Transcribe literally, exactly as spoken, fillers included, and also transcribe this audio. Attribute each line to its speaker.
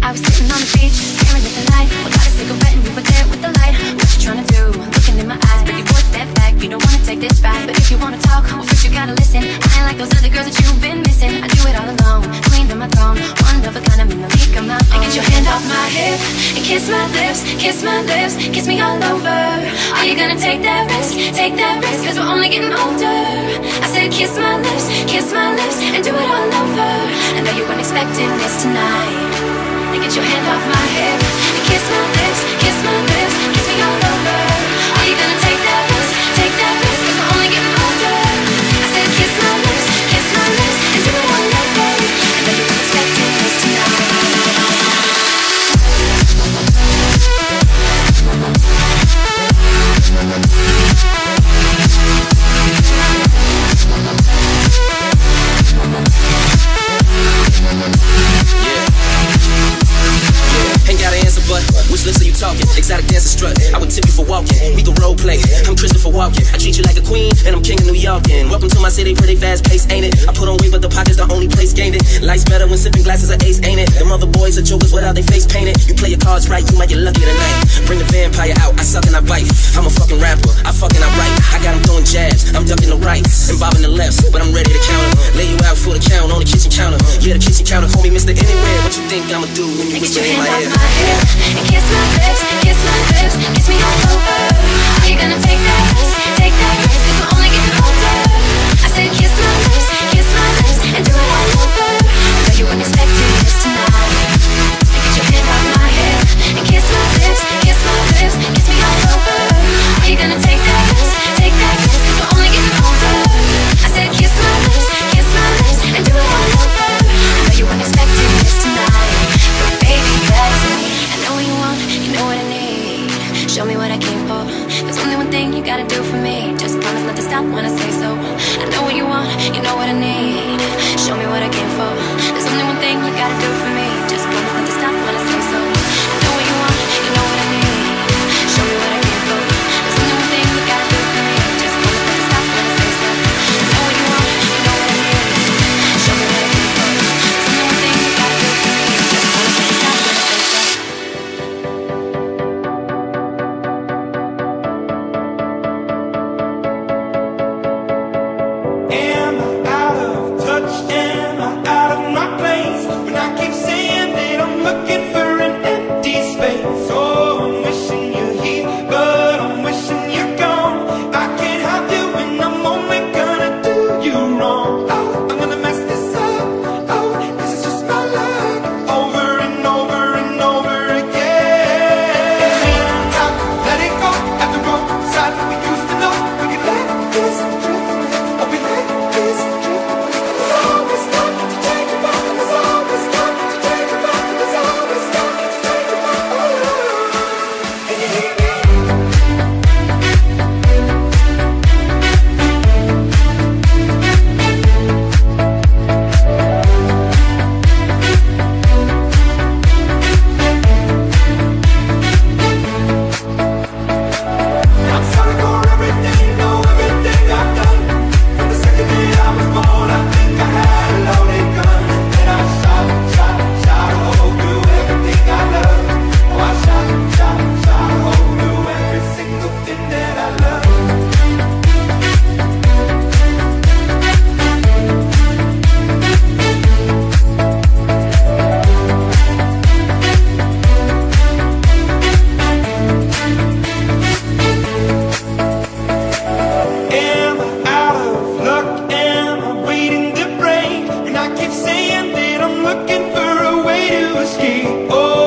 Speaker 1: I was sitting on the beach, staring at the night. Without a cigarette and you were there with the light. What you trying to do? Looking in my eyes. Baby boy, step back, you don't wanna take this back. But if you wanna talk, well first you gotta listen. I ain't like those other girls that you've been missing. I do it all alone, queen to my throne. One of a kind, I'm in the league of my own. And get your hand off my hip, and kiss my lips, kiss my lips, kiss me all over. Are you gonna take that risk, take that risk? Cause we're only getting older. I said kiss my lips, kiss my lips, and do it all over. I know you weren't expecting this tonight. And get your hand off my hip, and kiss my lips, kiss my lips, kiss me all over. Are you gonna take that risk, take that risk? Cause we're only getting older. I said kiss my lips, kiss my lips, and do it all over. I know you weren't expecting this tonight.
Speaker 2: Which lips are you talking? Exotic dancer strut. I would tip you for walking. We can role play. I'm Christopher Walken. I treat you like a queen, and I'm king of New York. And welcome to my city, pretty fast pace, ain't it? I put on weight, but the pocket's the only place gained it. Life's better when sipping glasses of ace, ain't it? Them other boys are jokers without their face painted. You play your cards right, you might get lucky tonight. Bring the vampire out, I suck and I bite. I'm a fucking rapper, I fucking I write. I got him throwing jabs, I'm ducking the rights and bobbing the lefts, but I'm ready to count 'em. Lay you out for the count on the kitchen counter. Yeah, the kitchen counter, call me Mister Anywhere. What you think I'ma do when you whisper in my ear?
Speaker 1: And kiss my lips, kiss my lips, kiss me all over. Are you gonna take that risk, take that risk? Cause we're only getting older. I said kiss my lips, kiss my lips, and do it all over. I know you weren't expecting this tonight. And get your hand off my hip, and kiss my lips, kiss my lips, kiss me all over. Are you gonna take that risk, take that risk? Cause we're only getting older. I said kiss my lips, kiss my lips, and do it all over. I know you weren't expecting this tonight, but baby that's me. I know what you want, you know what I need. Show me what I came for. There's only one thing you gotta do for me. Just promise not to stop when I say so. I know what you want, you know what I need. Show me what I came for. There's only one thing you gotta do for me. Just promise not to stop when I say so. I know what you want, you know what I need. Show me what I came for. There's only one thing you gotta do for me. Just promise not to stop when I say so. I know what you want, you know what I need. Show me what I came for. There's only one thing you gotta do for me. Just promise not to stop when I say so.
Speaker 3: Saying that I'm looking for a way to escape. Oh.